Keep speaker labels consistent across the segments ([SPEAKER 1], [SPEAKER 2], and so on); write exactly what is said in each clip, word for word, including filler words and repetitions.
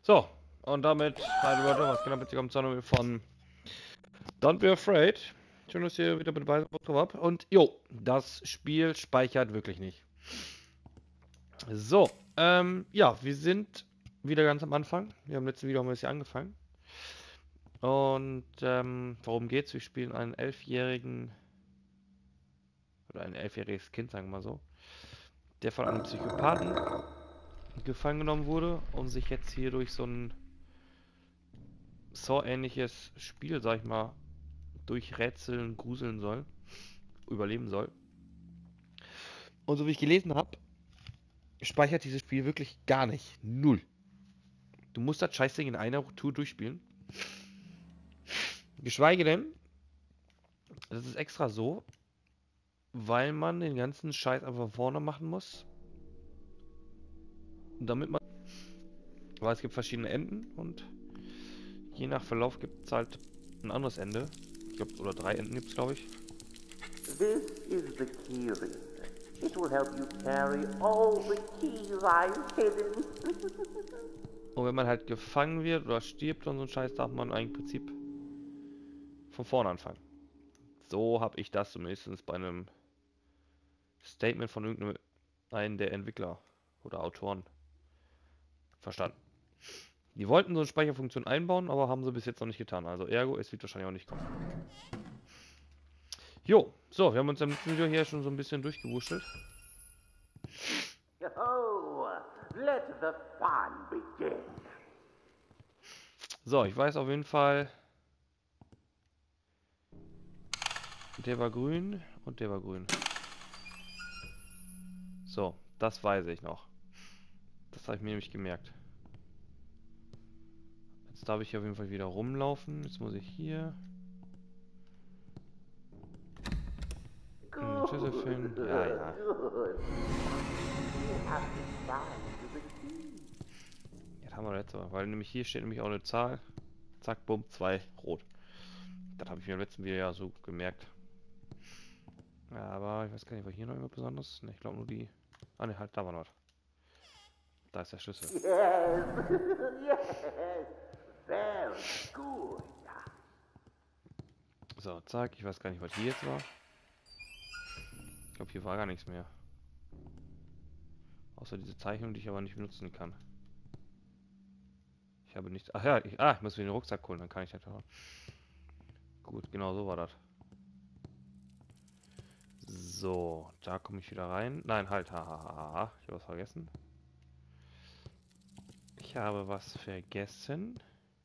[SPEAKER 1] So, und damit, meine Leute, was genau willkommen zu einer von Don't Be Afraid. Schön, dass ihr wieder mit dabei seid. Und jo, das Spiel speichert wirklich nicht. So, ähm, ja, wir sind wieder ganz am Anfang. Wir haben im letzten Video haben wir es hier angefangen. Und, ähm, worum geht's? Wir spielen einen elfjährigen, oder ein elfjähriges Kind, sagen wir mal so, der von einem Psychopathen gefangen genommen wurde und sich jetzt hier durch so ein Saw-ähnliches Spiel, sag ich mal, durchrätseln, gruseln soll, überleben soll. Und so wie ich gelesen habe, speichert dieses Spiel wirklich gar nicht. Null. Du musst das Scheißding in einer Tour durchspielen. Geschweige denn, das ist extra so, weil man den ganzen Scheiß einfach vorne machen muss. Damit man... Weil es gibt verschiedene Enden und je nach Verlauf gibt es halt ein anderes Ende. Ich glaube, oder drei Enden gibt es, glaube ich.
[SPEAKER 2] This is the key ring. It will help you carry all the keys I've hidden.
[SPEAKER 1] Und wenn man halt gefangen wird oder stirbt und so ein Scheiß, darf man eigentlich im Prinzip von vorne anfangen. So habe ich das zumindest bei einem Statement von irgendeinem der Entwickler oder Autoren verstanden. Die wollten so eine Speicherfunktion einbauen, aber haben sie bis jetzt noch nicht getan. Also ergo, es wird wahrscheinlich auch nicht kommen. Jo, so, wir haben uns im letzten Video hier schon so ein bisschen durchgewurschtelt.
[SPEAKER 2] Oh, let the fun begin.
[SPEAKER 1] So, ich weiß auf jeden Fall, der war grün und der war grün. So, das weiß ich noch. Das habe ich mir nämlich gemerkt. Jetzt darf ich hier auf jeden Fall wieder rumlaufen. Jetzt muss ich hier den Schlüssel finden. Ja, ja.
[SPEAKER 2] Good. You have to find the key.
[SPEAKER 1] Jetzt haben wir letzte Mal, weil nämlich hier steht nämlich auch eine Zahl. Zack, bumm, zwei, rot. Das habe ich mir im letzten Video ja so gemerkt. Ja, aber ich weiß gar nicht, war hier noch irgendwas Besonderes? Ne, ich glaube nur die... Ah ne, halt, da war noch was. Da ist der Schlüssel.
[SPEAKER 2] Yes, yes, very good.
[SPEAKER 1] So, zack, ich weiß gar nicht, was hier jetzt war. Ich glaube, hier war gar nichts mehr. Außer diese Zeichnung, die ich aber nicht benutzen kann. Ich habe nichts... Ach ja, ich, ah, ich muss mir den Rucksack holen, dann kann ich das auch. Gut, genau so war das. So, da komme ich wieder rein. Nein, halt, hahaha, ich habe was vergessen. Ich habe was vergessen.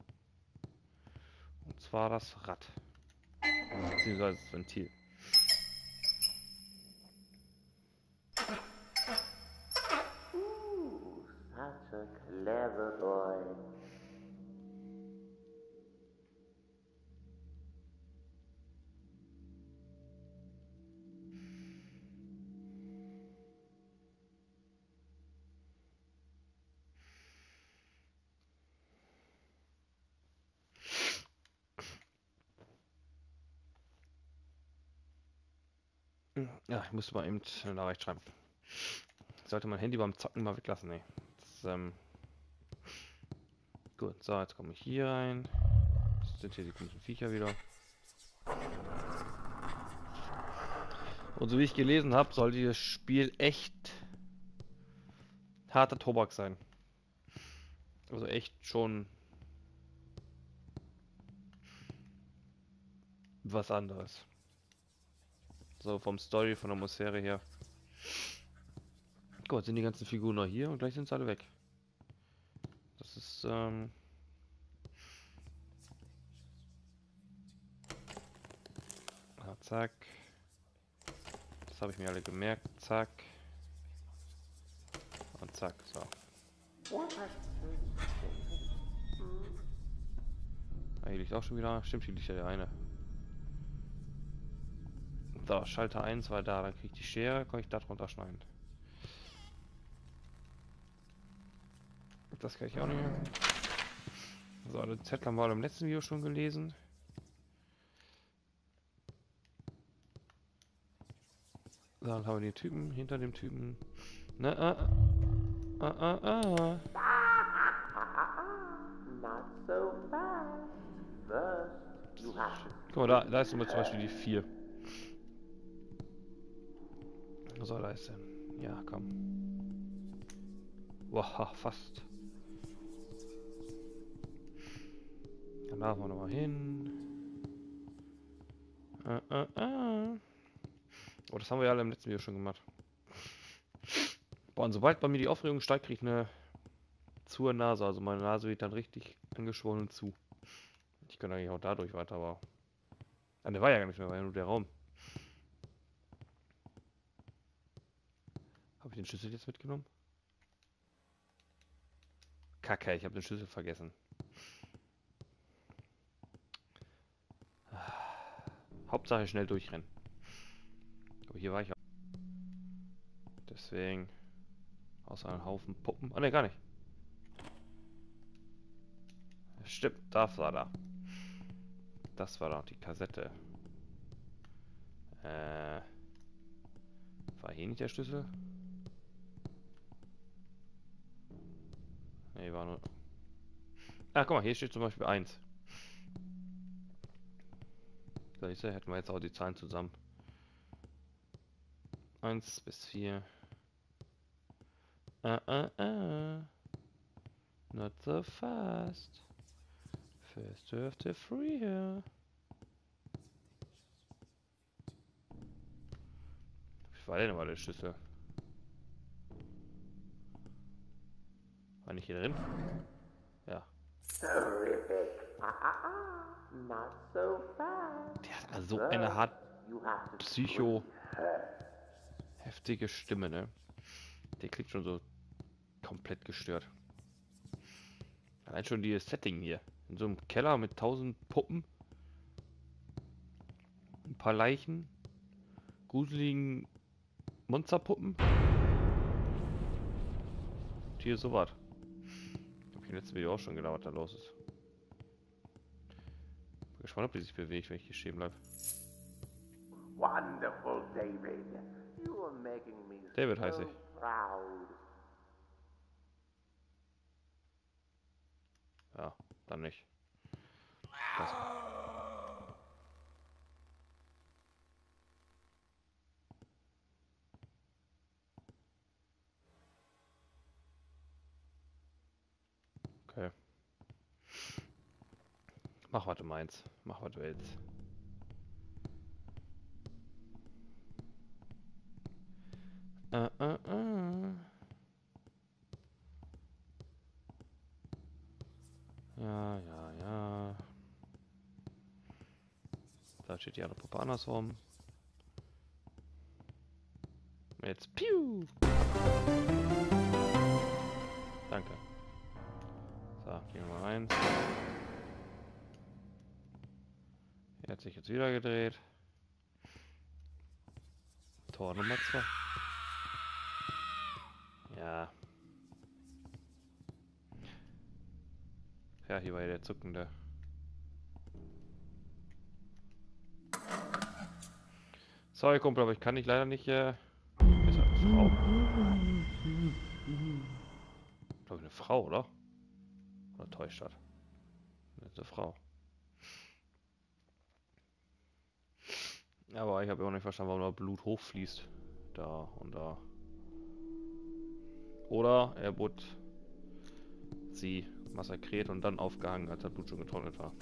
[SPEAKER 1] Und zwar das Rad. Beziehungsweise das Ventil.
[SPEAKER 2] Ooh, such a clever boy.
[SPEAKER 1] Ja, ich musste mal eben eine Nachricht schreiben. Ich sollte mein Handy beim Zocken mal weglassen, ey. Das, ähm Gut, so, jetzt komme ich hier rein. Das sind hier die komischen Viecher wieder. Und so wie ich gelesen habe, soll dieses Spiel echt harter Tobak sein. Also echt schon was anderes. So vom Story, von der Atmosphäre her. Gut, sind die ganzen Figuren noch hier und gleich sind sie alle weg. Das ist, ähm... Ah, zack. Das habe ich mir alle gemerkt. Zack. Und zack, so. Ah, hier liegt auch schon wieder. Stimmt, hier liegt ja der eine. So, Schalter eins war da, dann kriege ich die Schere, kann ich da drunter schneiden. Das kann ich auch nicht mehr. So, den Zettel haben wir im letzten Video schon gelesen. So, dann haben wir den Typen hinter dem Typen. Na, ah, ah, ah, ah.
[SPEAKER 2] Not so fast. First, you have to...
[SPEAKER 1] Guck mal, da, da ist immer zum Beispiel die vier. Was soll da ist denn? Ja, komm. Boah, fast. Dann laufen wir nochmal hin. Äh, äh, äh. Oh, das haben wir ja alle im letzten Video schon gemacht. Boah, und sobald bei mir die Aufregung steigt, kriege ich eine zur Nase. Also meine Nase wird dann richtig angeschwollen zu. Ich könnte eigentlich auch dadurch weiter, aber... Ah, der war ja gar nicht mehr, war ja nur der Raum. Habe ich den Schlüssel jetzt mitgenommen? Kacke, ich habe den Schlüssel vergessen. Hauptsache schnell durchrennen. Aber hier war ich auch. Deswegen... Außer einem Haufen Puppen. Ah ne, gar nicht. Stimmt, das war da. Das war da die Kassette. Äh... War hier nicht der Schlüssel? Ne, war nur... Ah, guck mal, hier steht zum Beispiel eins. Da ist er, hätten wir jetzt auch die Zahlen zusammen. eins bis vier. Ah, ah, ah. Not so fast. First to have the free here. Wie war denn mal der Schlüssel? War nicht hier drin? Ja.
[SPEAKER 2] Terrific. Not so fast.
[SPEAKER 1] Der hat also so eine hart psycho heftige Stimme, ne? Der klingt schon so komplett gestört. Allein schon dieses Setting hier. In so einem Keller mit tausend Puppen. Ein paar Leichen. Gruseligen Monsterpuppen. Und hier so was. Ich habe im letzten Video auch schon gedacht, was da los ist. Bin gespannt, ob die sich bewegt, wenn ich hier stehen bleibe.
[SPEAKER 2] Wonderful, David. You are making me
[SPEAKER 1] David
[SPEAKER 2] so
[SPEAKER 1] heiße ich.
[SPEAKER 2] proud.
[SPEAKER 1] Ja, dann nicht. Das. Okay. Mach, was du meinst. Mach, was du willst. Äh, äh, äh. Ja, ja, ja. Da steht die andere Puppe andersrum. Jetzt piu! Danke. So, gehen wir mal rein. Er hat sich jetzt wieder gedreht. Tor Nummer zwei. Ja. Ja, hier war ja der zuckende. Sorry, Kumpel, aber ich kann dich leider nicht. Äh... Ist das eine Frau? Ich glaube, eine Frau, oder? Oder täuscht das? Das ist eine Frau. Aber ich habe auch nicht verstanden, warum da Blut hochfließt. Da und da. Oder er wurde sie massakriert und dann aufgehangen, als das Blut schon getrocknet war.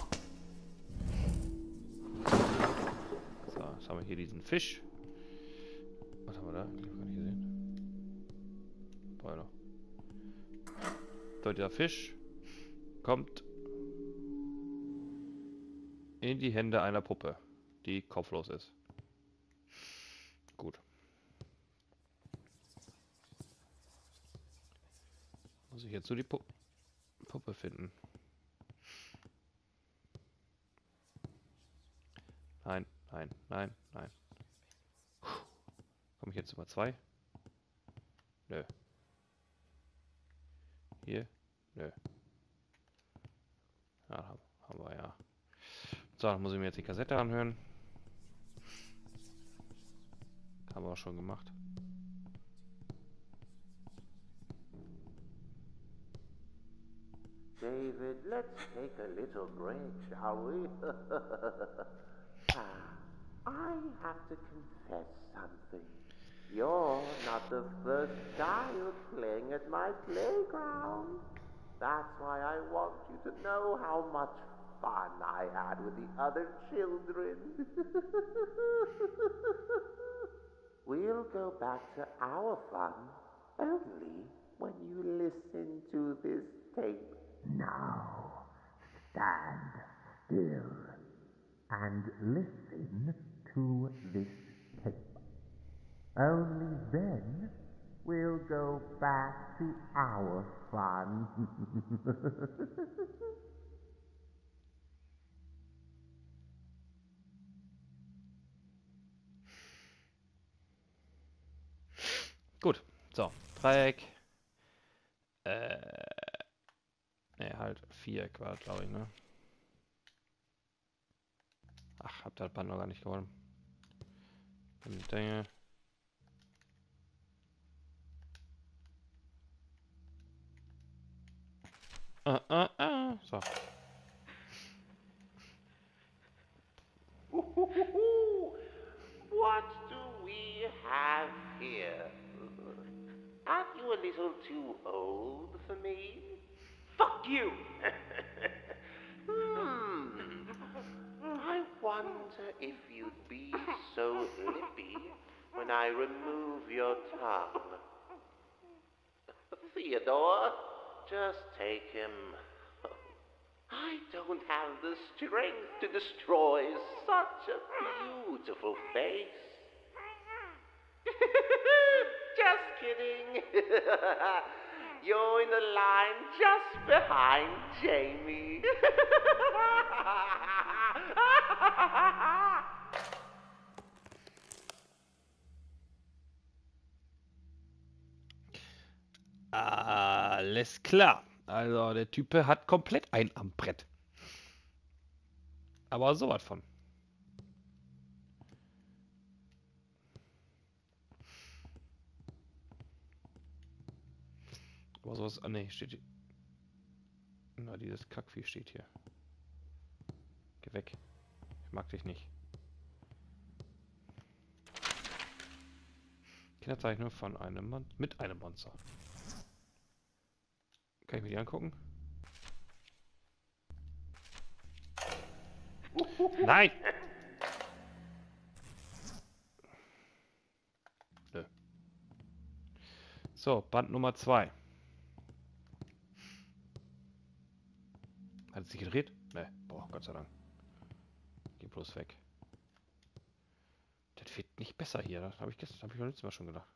[SPEAKER 1] So, jetzt haben wir hier diesen Fisch. Was haben wir da? Ich habe gar nicht gesehen. Boiler. So, dieser Fisch kommt in die Hände einer Puppe, die kopflos ist. Gut. Muss ich jetzt nur die Pu Puppe finden? Nein, nein, nein, nein. Komme ich jetzt über zwei? Nö. Hier? Nö. Ja, haben, haben wir ja. So, dann muss ich mir jetzt die Kassette anhören. Haben wir auch schon gemacht.
[SPEAKER 2] David, let's take a little break, shall we? I have to confess something. You're not the first child playing at my playground. That's why I want you to know how much fun I had with the other children. We'll go back to our fun only when you listen to this tape.
[SPEAKER 3] Now, stand still and listen to this tape. Only then we'll go back to our fun.
[SPEAKER 1] Gut, so, Dreieck. Äh. Ne, halt Viereck war, glaube ich, ne? Ach, hab das Band noch gar nicht gewonnen. Ich denke. Ah, ah, ah. So.
[SPEAKER 2] What do we have here? Aren't you a little too old for me? Fuck you! hmm. I wonder if you'd be so lippy when I remove your tongue. Theodore, just take him. I don't have the strength to destroy such a beautiful face. Just kidding. You're in the line just behind Jamie.
[SPEAKER 1] Alles klar. Also der Typ hat komplett ein am Brett. Aber sowas von. Aber sowas. Ah ne, steht hier. Na, dieses Kackvieh steht hier. Geh weg. Ich mag dich nicht. Kinderzeichnung von einem Mon mit einem Monster. Kann ich mir die angucken? Nein! Nö. So, Band Nummer zwei. Hat es sich gedreht? Ne, boah, Gott sei Dank. Geh bloß weg. Das wird nicht besser hier. Das habe ich gestern, habe ich beim letzten Mal schon gedacht.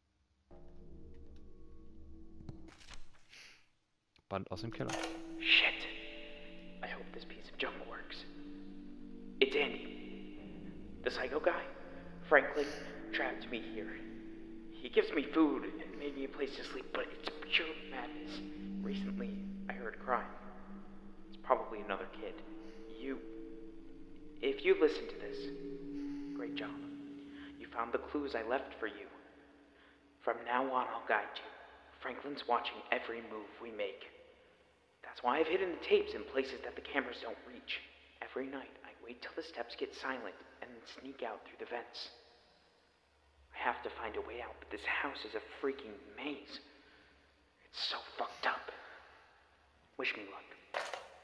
[SPEAKER 1] Band aus dem Keller.
[SPEAKER 4] Shit. I hope this piece of junk works. It's Andy. The psycho guy. Franklin trapped me here. He gives me food and maybe a place to sleep, but it's pure madness. Recently, I heard crying. It's probably another kid. You... If you listen to this, great job. You found the clues I left for you. From now on, I'll guide you. Franklin's watching every move we make. That's why I've hidden the tapes in places that the cameras don't reach. Every night, I wait till the steps get silent and then sneak out through the vents. I have to find a way out, but this house is a freaking maze. It's so fucked up. Wish me luck.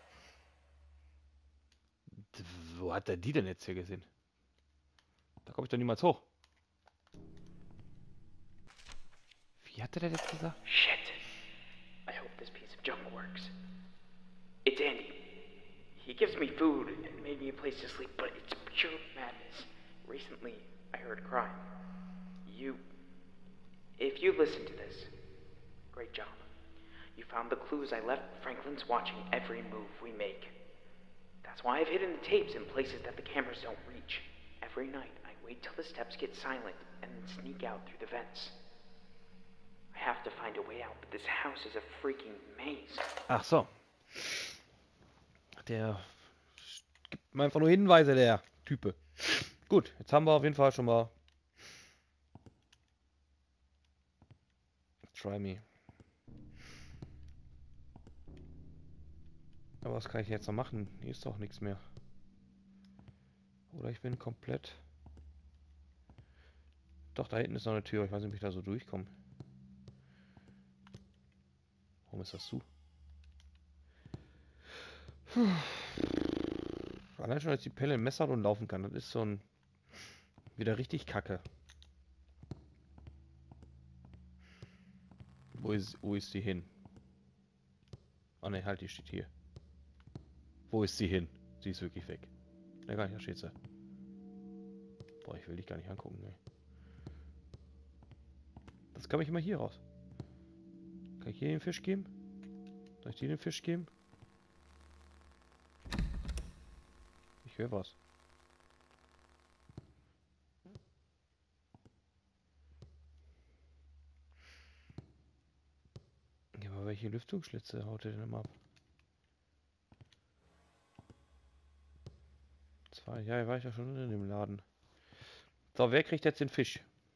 [SPEAKER 1] Wo hat er die denn jetzt hier gesehen? Da komme ich doch niemals hoch. Wie hat er das jetzt gesagt?
[SPEAKER 4] Shit. I hope this piece of junk works. It's Andy. He gives me food and maybe a place to sleep, but it's pure madness. Recently, I heard crying. You... If you listen to this, great job. You found the clues I left. Franklin's watching every move we make. That's why I've hidden the tapes in places that the cameras don't reach. Every night, I wait till the steps get silent and then sneak out through the vents. I have to find a way out, but this house is a freaking maze.
[SPEAKER 1] Ach so. Der gibt mir einfach nur Hinweise, der Type. Gut, jetzt haben wir auf jeden Fall schon mal... Try me. Aber was kann ich jetzt noch machen? Hier ist doch nichts mehr. Oder ich bin komplett... Doch, da hinten ist noch eine Tür. Ich weiß nicht, ob ich da so durchkomme. Warum ist das zu? Puh. Allein schon, als die Pelle im Messer und laufen kann. Das ist so ein... Wieder richtig kacke. Wo ist, wo ist die hin? Oh ne, halt, die steht hier. Wo ist sie hin? Sie ist wirklich weg. Ne, gar nicht, da steht sie. Boah, ich will dich gar nicht angucken, ne. Das kann ich immer hier raus. Kann ich hier den Fisch geben? Soll ich dir den Fisch geben? Ich höre was. Ja, aber welche Lüftungsschlitze haut er denn immer ab? Zwei, ja, war ich ja schon in dem Laden. So, wer kriegt jetzt den Fisch?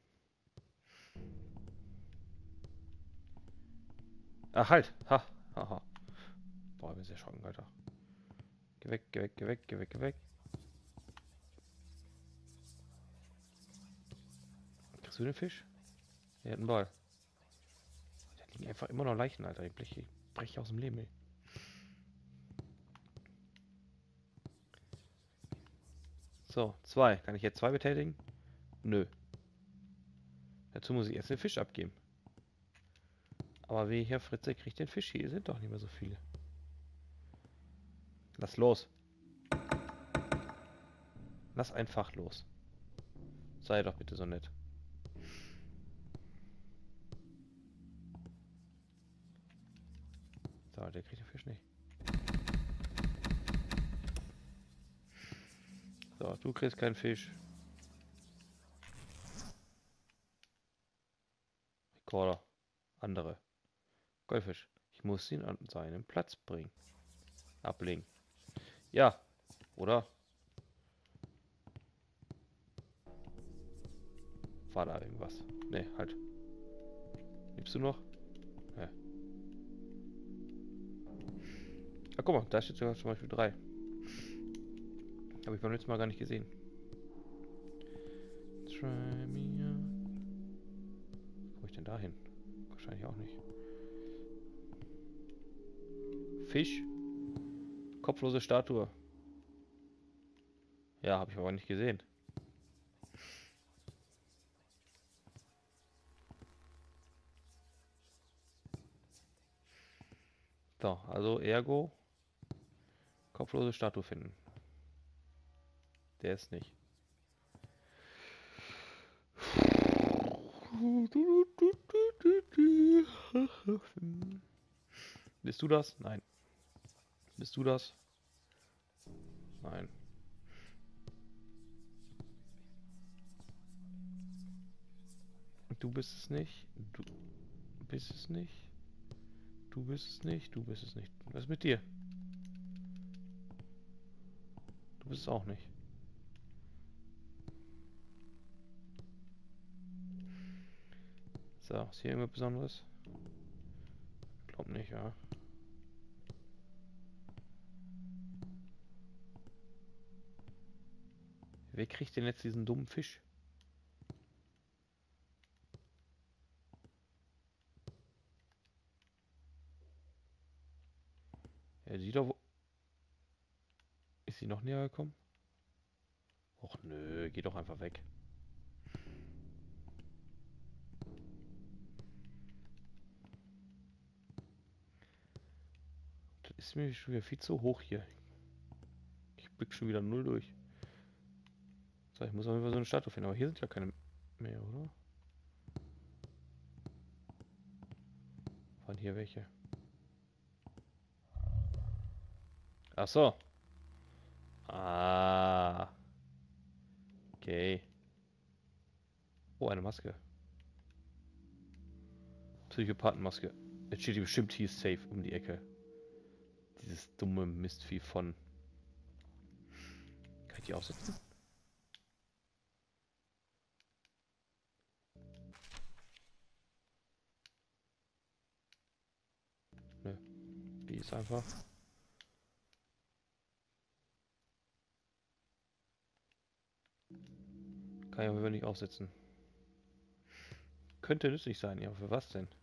[SPEAKER 1] Ah, halt! Ha! Haha. Boah, ich bin sehr erschrocken, Alter. Geh weg, geh weg, geh weg, geh weg, geh weg. Kriegst du den Fisch? Er hat einen Ball. Da liegen einfach immer noch Leichen, Alter. Ich breche, ich breche aus dem Leben, ey. So, zwei. Kann ich jetzt zwei betätigen? Nö. Dazu muss ich erst den Fisch abgeben. Aber wie Herr Fritze kriegt den Fisch? Hier sind doch nicht mehr so viele. Lass los. Lass einfach los. Sei doch bitte so nett. So, der kriegt den Fisch nicht. So, du kriegst keinen Fisch. Rekorder. Andere. Goldfisch. Ich muss ihn an seinen Platz bringen. Ablegen. Ja. Oder? War da irgendwas? Ne, halt. Liebst du noch? Ja. Ah, guck mal, da steht sogar zum Beispiel drei. Habe ich beim letzten Mal gar nicht gesehen. Try me out. Wo komme ich denn da hin? Wahrscheinlich auch nicht. Fisch. Kopflose Statue. Ja, habe ich aber nicht gesehen. So, also ergo kopflose Statue finden. Der ist nicht. Bist du das? Nein. Bist du das? Nein. Du bist es nicht. Du bist es nicht. Du bist es nicht. Du bist es nicht. Was ist mit dir? Du bist es auch nicht. So, ist hier irgendwas Besonderes? Glaub nicht, ja. Wer kriegt denn jetzt diesen dummen Fisch? Er sieht doch wo... Ist sie noch näher gekommen? Och nö, geh doch einfach weg. Das ist mir schon wieder viel zu hoch hier. Ich blick schon wieder null durch. So, ich muss auf jeden Fall so eine Statue finden, aber hier sind ja keine mehr, oder? Waren hier welche? Ach so. Ah. Okay. Oh, eine Maske. Psychopathenmaske. Jetzt steht die bestimmt hier safe um die Ecke. Dieses dumme Mistvieh von... Kann ich die aufsetzen? Nö. Die ist einfach... Kann ich aber nicht aufsetzen. Könnte nützlich sein, ja, für was denn?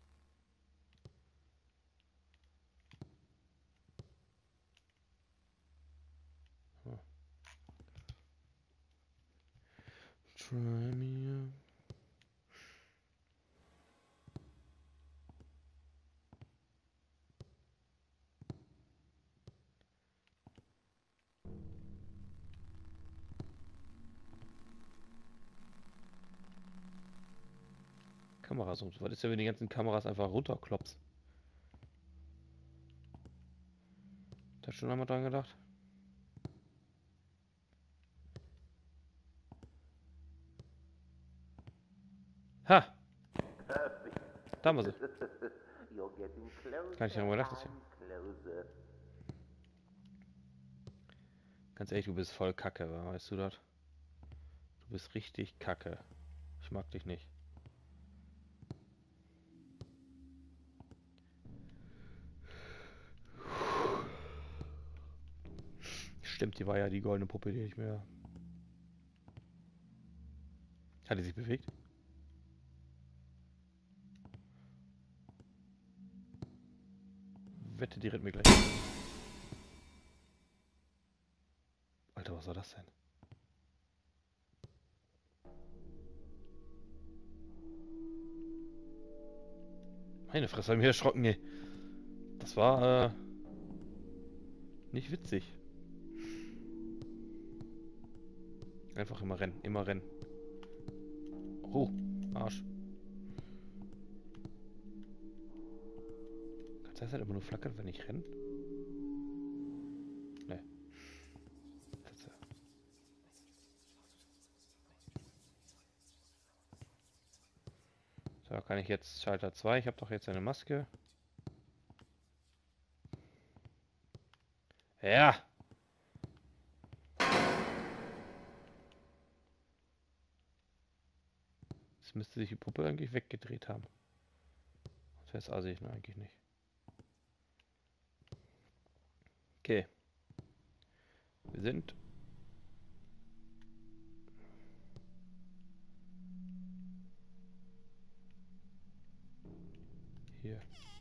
[SPEAKER 1] Hm. Try me. Kameras und so. Was ist ja, wenn die ganzen Kameras einfach runterklopst? Da schon einmal dran gedacht? Ha! Da haben wir sie.
[SPEAKER 2] You're getting closer.
[SPEAKER 1] Kann ich ja mal gedacht, das hier.
[SPEAKER 2] and closer.
[SPEAKER 1] Ganz ehrlich, du bist voll kacke, weißt du das? Du bist richtig kacke. Ich mag dich nicht. Stimmt, die war ja die goldene Puppe, die ich mir... Hat die sich bewegt? Wette, die rennt mir gleich. Alter, was war das denn? Meine Fresse, hab ich mich erschrocken, ey. Das war, äh... nicht witzig. Einfach immer rennen, immer rennen. Oh, Arsch. Kann das halt immer nur flackern, wenn ich renne? Ne. Das, äh so, kann ich jetzt Schalter zwei. Ich habe doch jetzt eine Maske. Ja! Jetzt müsste sich die Puppe eigentlich weggedreht haben. Das heißt also ich ne, eigentlich nicht. Okay. Wir sind hier.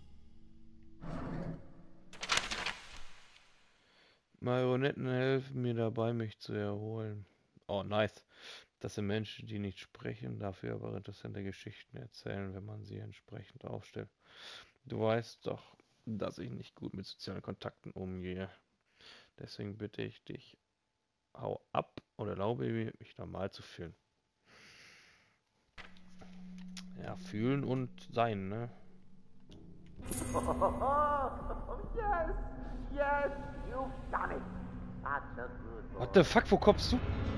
[SPEAKER 1] Marionetten helfen mir dabei, mich zu erholen. Oh, nice. Das sind Menschen, die nicht sprechen, dafür aber interessante Geschichten erzählen, wenn man sie entsprechend aufstellt. Du weißt doch, dass ich nicht gut mit sozialen Kontakten umgehe. Deswegen bitte ich dich, hau ab und erlaube mir, mich normal zu fühlen. Ja, fühlen und sein, ne?
[SPEAKER 2] Oh, yes, yes, you've done it. That's a good boy.
[SPEAKER 1] What the fuck, wo kommst du?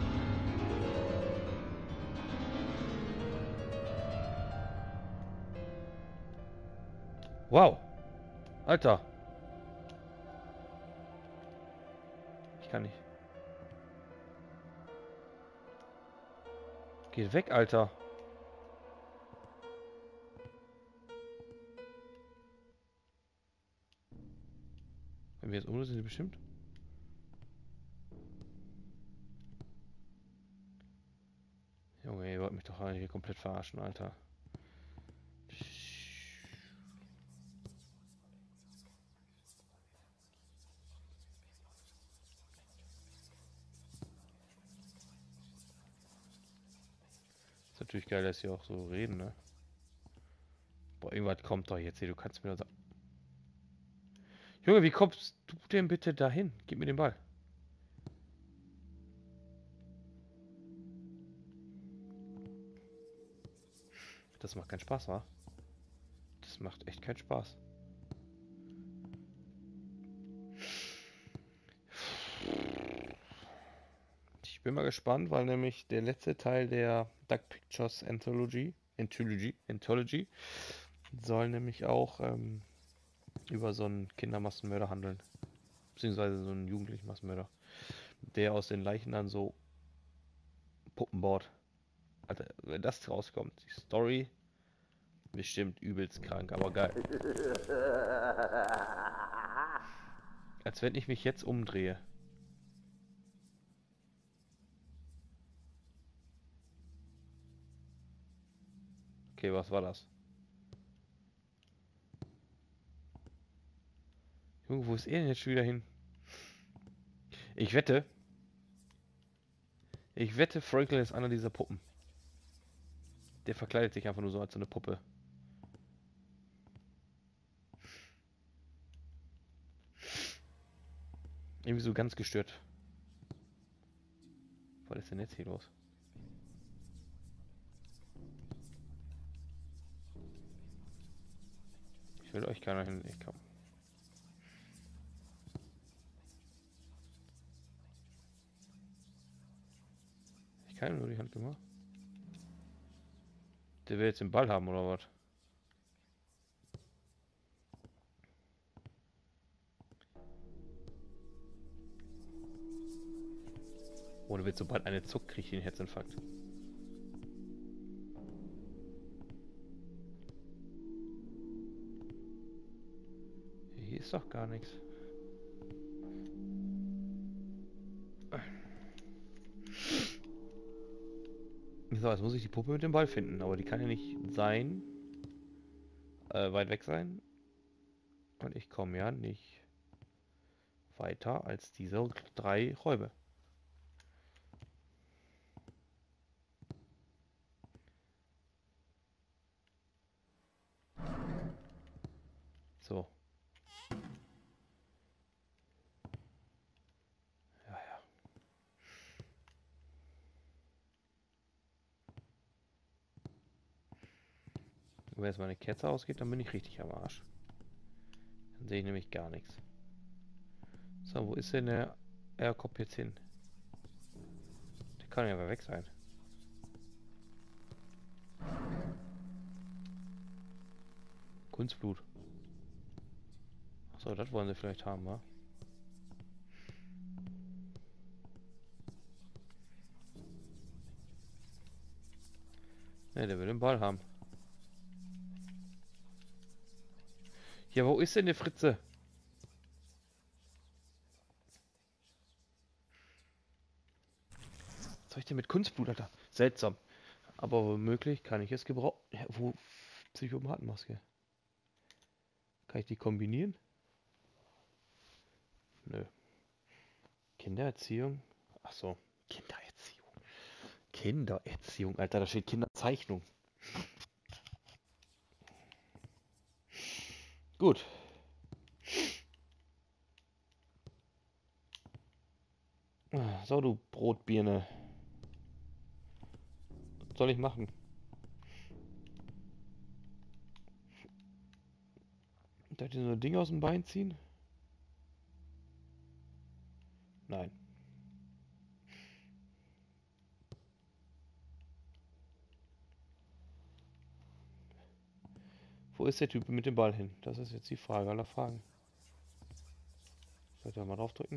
[SPEAKER 1] Wow. Alter. Ich kann nicht. Geht weg, Alter. Wenn wir jetzt ohne sind, bestimmt. Junge, ihr wollt mich doch hier komplett verarschen, Alter. Ist natürlich geil, dass sie auch so reden, ne? Boah, irgendwas kommt doch jetzt hier, du kannst mir doch sagen. Junge, wie kommst du denn bitte dahin? Gib mir den Ball. Das macht keinen Spaß, wa? Das macht echt keinen Spaß. Ich bin mal gespannt, weil nämlich der letzte Teil der Dark Pictures Anthology, Anthology, Anthology soll nämlich auch ähm, über so einen Kindermassenmörder handeln. Beziehungsweise so einen jugendlichen Massenmörder. Der aus den Leichen dann so Puppen baut. Alter, wenn das rauskommt, die Story bestimmt übelst krank, aber geil. Als wenn ich mich jetzt umdrehe. Okay, was war das? Junge, wo ist er denn jetzt schon wieder hin? Ich wette. Ich wette, Franklin ist einer dieser Puppen. Der verkleidet sich einfach nur so als so eine Puppe. Irgendwie so ganz gestört. Was ist denn jetzt hier los? Ich will euch keiner hin. Ich komm. Ich kann ihm nur die Hand gemacht. Der will jetzt den Ball haben oder was? Oder wird sobald eine zuckt, kriegt ihn Herzinfarkt. Hier ist doch gar nichts. So, jetzt muss ich die Puppe mit dem Ball finden, aber die kann ja nicht sein, äh, weit weg sein. Und ich komme ja nicht weiter als diese drei Räume. So. Ja, ja. Wenn jetzt meine Kerze ausgeht, dann bin ich richtig am Arsch. Dann sehe ich nämlich gar nichts. So, wo ist denn der Aircop jetzt hin? Der kann ja aber weg sein. Kunstblut. Achso, das wollen sie vielleicht haben, wa? Ne, der will den Ball haben. Ja, wo ist denn der Fritze? Was soll ich denn mit Kunstblut, Alter? Seltsam. Aber womöglich kann ich es gebrauchen. Ja, wo? Psychopathenmaske. Kann ich die kombinieren? Nö. Kindererziehung? Ach so. Kindererziehung. Kindererziehung, Alter, da steht Kinderzeichnung. Gut. So, du Brotbirne. Was soll ich machen? Darf ich so ein Ding aus dem Bein ziehen? Nein. Wo ist der Typ mit dem Ball hin? Das ist jetzt die Frage aller Fragen. Soll ich da mal draufdrücken?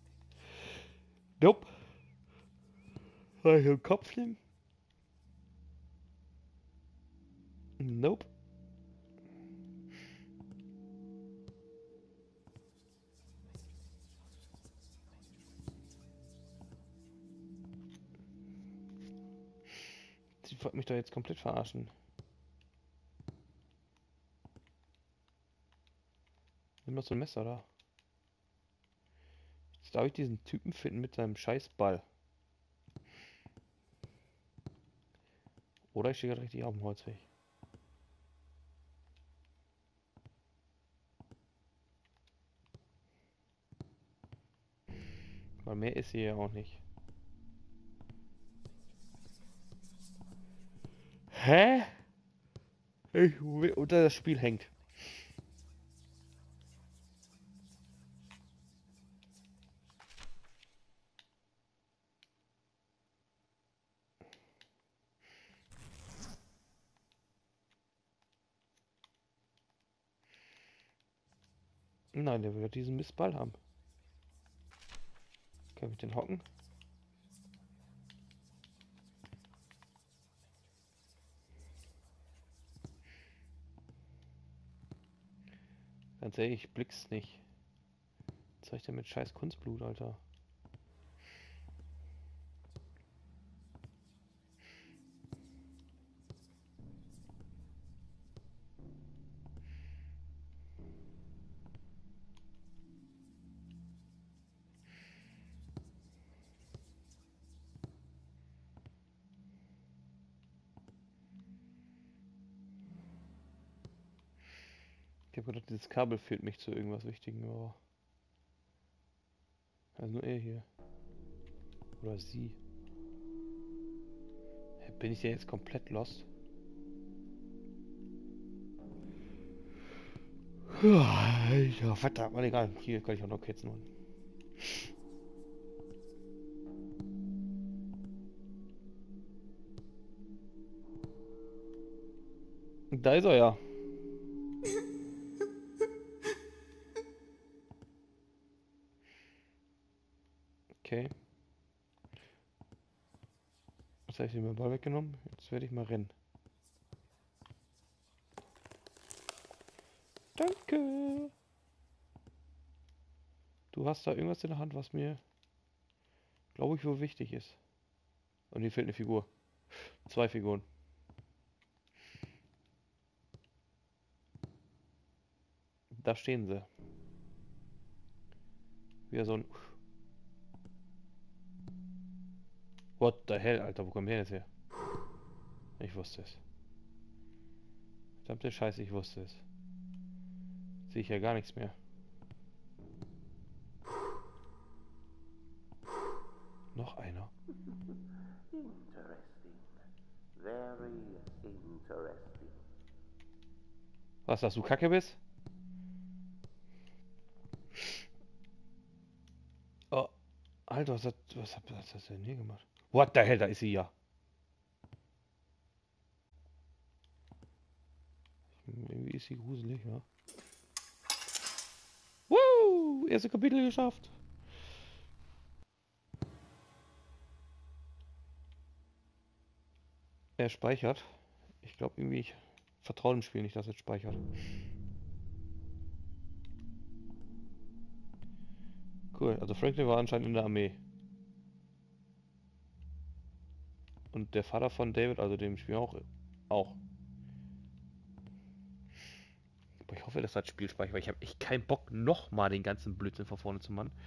[SPEAKER 1] Nope. Soll ich den Kopf nehmen? Nope. Sie wollte mich doch jetzt komplett verarschen. Nimm doch so ein Messer da. Jetzt darf ich diesen Typen finden mit seinem scheiß Ball. Oder ich stehe gerade richtig auf dem Holzweg. Weil mehr ist hier ja auch nicht. Hä? Ich will unter das Spiel hängt. Nein, der will ja diesen Mistball haben. Können wir den hocken? Ganz ehrlich, ich blick's nicht. Was soll ich denn mit scheiß Kunstblut, Alter? Ich habe gedacht, dieses Kabel führt mich zu irgendwas Wichtigem, aber... Also nur er hier. Oder sie. Bin ich ja jetzt komplett lost? Ja, verdammt, mal egal. Hier kann ich auch noch Kitzen machen. Da ist er ja. Okay. Jetzt habe ich den Ball weggenommen. Jetzt werde ich mal rennen. Danke. Du hast da irgendwas in der Hand, was mir, glaube ich, wohl wichtig ist. Und hier fehlt eine Figur. Zwei Figuren. Da stehen sie. Wieder so ein... What the hell, Alter, wo kommt der jetzt her? Ich wusste es. Verdammte Scheiße, ich wusste es. Sehe ich ja gar nichts mehr. Noch einer.
[SPEAKER 2] Interesting. Very interesting.
[SPEAKER 1] Was, dass du Kacke bist? Oh, Alter, was hat, was hat, was hat das denn hier gemacht? What the hell, da ist sie ja. Irgendwie ist sie gruselig, ja. Woo! Erste Kapitel geschafft. Er speichert. Ich glaube irgendwie, ich vertraue dem Spiel nicht, dass es speichert. Cool, also Franklin war anscheinend in der Armee. Und der Vater von David, also dem Spiel auch. auch. Aber ich hoffe, dass das Spiel speichert, weil ich habe echt keinen Bock, nochmal den ganzen Blödsinn von vorne zu machen.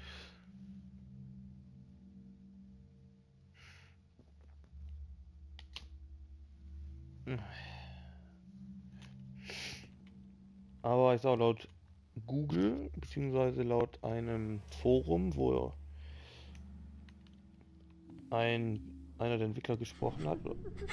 [SPEAKER 1] Aber ich sage laut Google, beziehungsweise laut einem Forum, wo ein, einer der Entwickler gesprochen hat.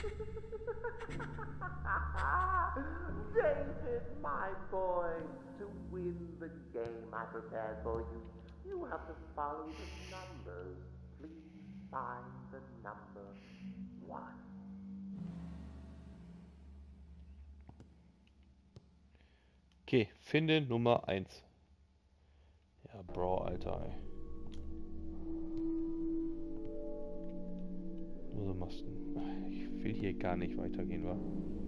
[SPEAKER 2] David, my boy, to win the game I prepared for you, you have to follow the numbers. Please find the number one.
[SPEAKER 1] Okay, finde Nummer eins. Ja, Bro, Alter, ey. Nur so Masten. Ich will hier gar nicht weitergehen, wa?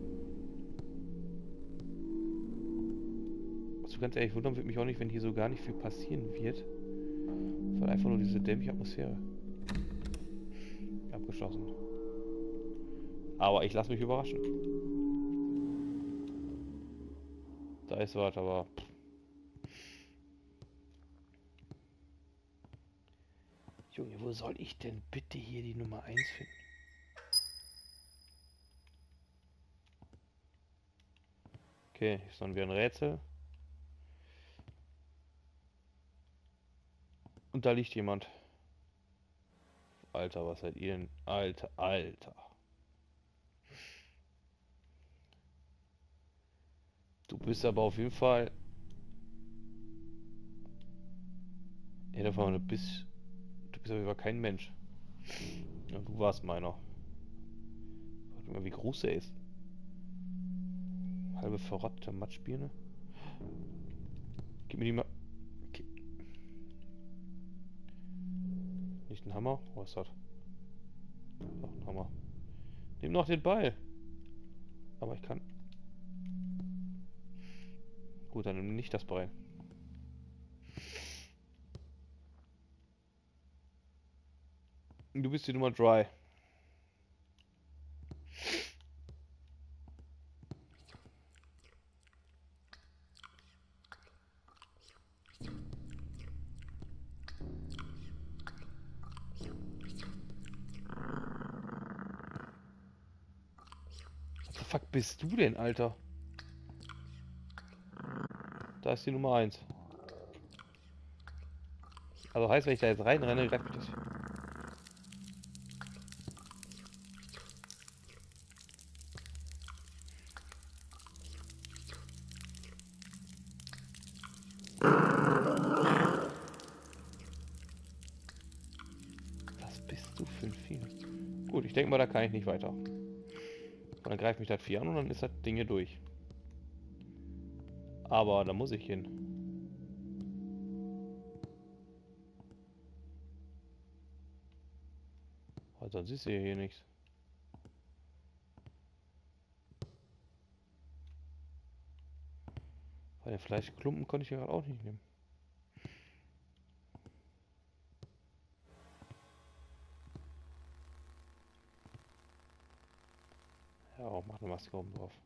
[SPEAKER 1] Also ganz ehrlich, wundern wird mich auch nicht, wenn hier so gar nicht viel passieren wird. Weil einfach nur diese dämliche Atmosphäre. Abgeschlossen. Aber ich lasse mich überraschen. Da ist was, aber... Junge, wo soll ich denn bitte hier die Nummer eins finden? Okay, ist dann wieder ein Rätsel. Und da liegt jemand. Alter, was seid ihr denn? Alter, Alter. Du bist aber auf jeden Fall... Ja, davon, du bist... Du bist auf jeden Fall kein Mensch. Ja, du warst meiner. Warte mal, wie groß er ist. Halbe verrottete Matschbirne. Gib mir die mal... Okay. Nicht ein Hammer? Was ist das? Doch, ein Hammer. Nimm noch den Ball. Aber ich kann... Gut, dann nimm nicht das Bein. Du bist die Nummer drei. Was the fuck bist du denn, Alter? Da ist die Nummer eins. Also heißt, wenn ich da jetzt reinrenne, greift mich das. Was bist du für ein Vieh? Gut, ich denke mal, da kann ich nicht weiter. Und dann greift mich das Vieh an und dann ist das Ding hier durch. Aber da muss ich hin. Weil sonst ist hier nichts. Weil den Fleischklumpen konnte ich ja gerade auch nicht nehmen. Ja, auch mach eine Maske oben drauf.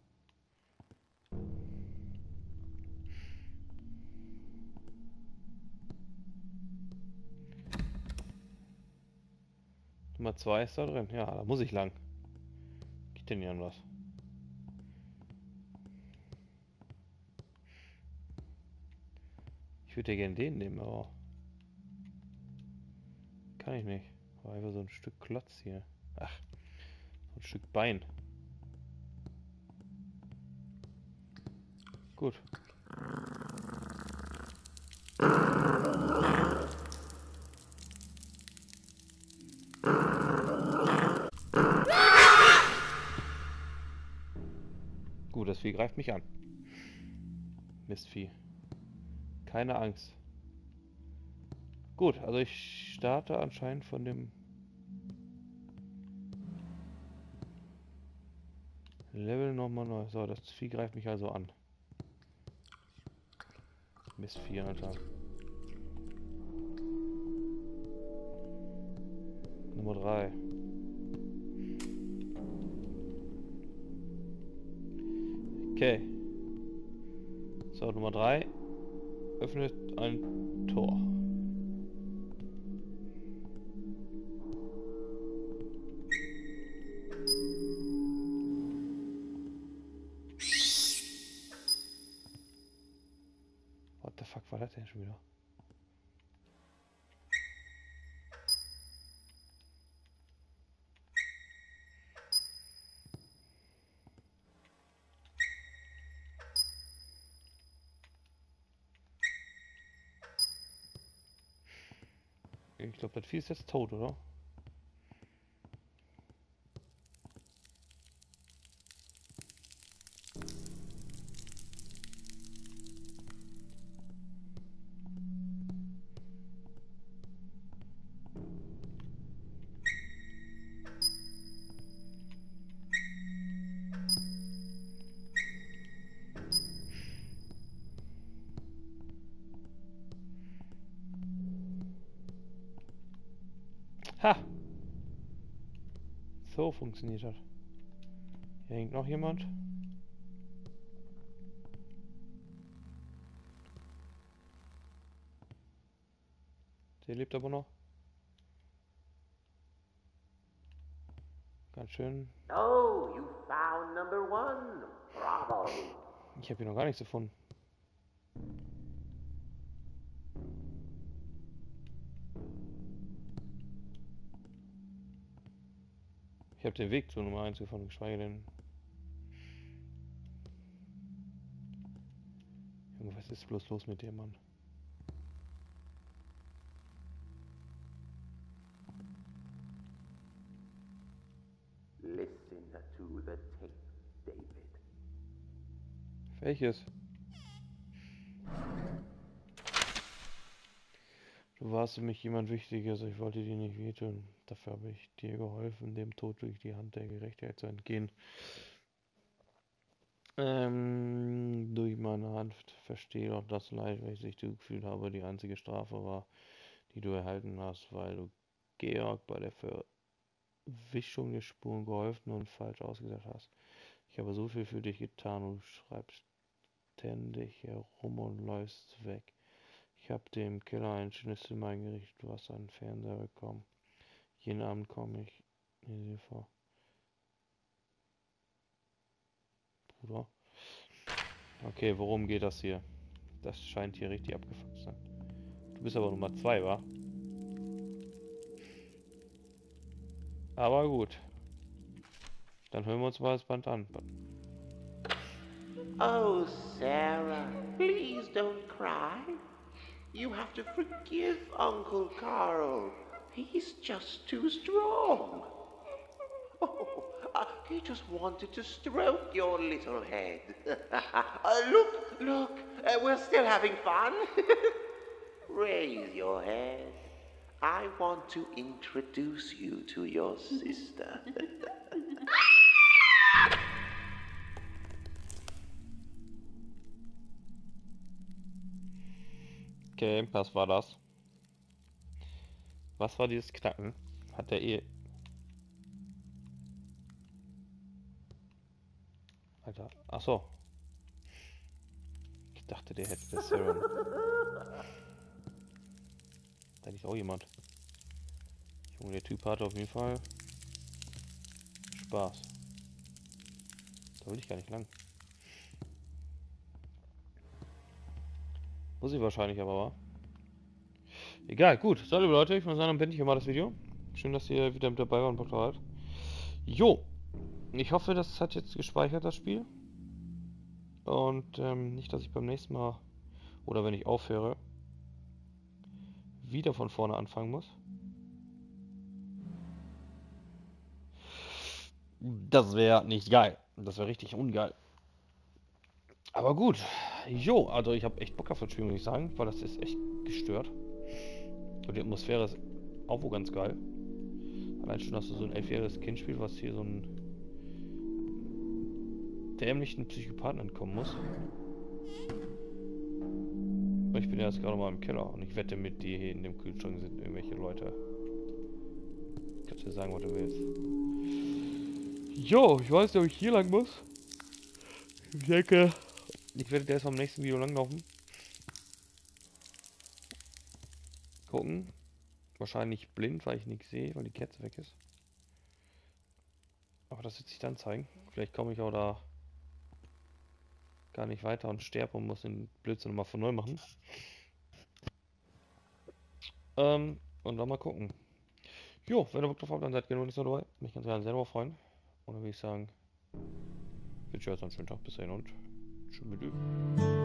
[SPEAKER 1] Nummer zwei ist da drin. Ja, da muss ich lang. Geht denn hier an was? Ich würde ja gerne den nehmen, aber kann ich nicht. War einfach so ein Stück Klotz hier. Ach, so ein Stück Bein. Gut. Gut, das Vieh greift mich an. Mistvieh. Keine Angst. Gut, also ich starte anscheinend von dem Level nochmal neu. So, das Vieh greift mich also an. Mistvieh, Alter. Nummer drei. Okay. So, Nummer drei öffnet ein Tor. What the fuck war das denn schon wieder? Ich glaube, das Vieh ist jetzt tot, oder? Ha! So funktioniert das. Hier hängt noch jemand. Der lebt aber noch. Ganz schön.
[SPEAKER 2] Oh, you found number one. Bravo.
[SPEAKER 1] Ich habe hier noch gar nichts gefunden. Ich habe den Weg zur Nummer eins gefunden, geschweige denn. Junge, was ist bloß los mit dem Mann?
[SPEAKER 2] Listen to the tape, David.
[SPEAKER 1] Welches? Du warst für mich jemand Wichtiges, ich wollte dir nicht wehtun. Dafür habe ich dir geholfen, dem Tod durch die Hand der Gerechtigkeit zu entgehen. Ähm, durch meine Hand verstehe doch das Leid, welches ich dir gefühlt habe. Die einzige Strafe war, die du erhalten hast, weil du Georg bei der Verwischung der Spuren geholfen und falsch ausgesagt hast. Ich habe so viel für dich getan und du schreibst ständig herum und läufst weg. Ich habe dem Keller ein schönes Zimmer eingerichtet, du hast einen Fernseher bekommen. Jeden Abend komme ich dir vor. Bruder. Okay, worum geht das hier? Das scheint hier richtig abgefuckt zu sein. Du bist aber Nummer zwei, wa? Aber gut. Dann hören wir uns mal das Band an.
[SPEAKER 2] Oh, Sarah, please don't cry. You have to forgive Uncle Carl. He's just too strong. Oh, uh, he just wanted to stroke your little head. uh, look, look, uh, we're still having fun. Raise your head. I want to introduce you to your sister.
[SPEAKER 1] Okay, was war das? Was war dieses Knacken? Hat der eh... Alter, ach so. Ich dachte, der hätte das Serum. Da ist auch jemand. Junge, der Typ hat auf jeden Fall Spaß. Da will ich gar nicht lang. Muss ich wahrscheinlich aber, wa? Egal, gut. So, liebe Leute, ich muss sagen, dann beende ich hier mal das Video. Schön, dass ihr wieder mit dabei wart und Bock drauf habt. Jo! Ich hoffe, das hat jetzt gespeichert, das Spiel. Und ähm, nicht, dass ich beim nächsten Mal, oder wenn ich aufhöre, wieder von vorne anfangen muss. Das wäre nicht geil. Das wäre richtig ungeil. Aber gut. Jo, also ich habe echt Bock auf das Spiel, muss ich sagen, weil das ist echt gestört. Und die Atmosphäre ist auch wohl ganz geil. Allein schon, dass du so ein elfjähriges Kind spielst, was hier so einen dämlichen Psychopathen entkommen muss. Ich bin ja jetzt gerade mal im Keller und ich wette mit dir, hier in dem Kühlschrank sind irgendwelche Leute. Kannst du sagen, was du willst. Jo, ich weiß nicht, ob ich hier lang muss. Ich denke, ich werde erst am nächsten Video langlaufen. Gucken. Wahrscheinlich blind, weil ich nichts sehe, weil die Kerze weg ist. Aber das wird sich dann zeigen. Vielleicht komme ich auch da gar nicht weiter und sterbe und muss den Blödsinn nochmal von neu machen. Ähm, und dann mal gucken. Jo, wenn ihr Bock drauf habt, dann seid genau nicht so dabei. Mich ganz gerne selber freuen. Und dann würde ich sagen, wünsche euch jetzt einen schönen Tag. Bis dahin und tschüss.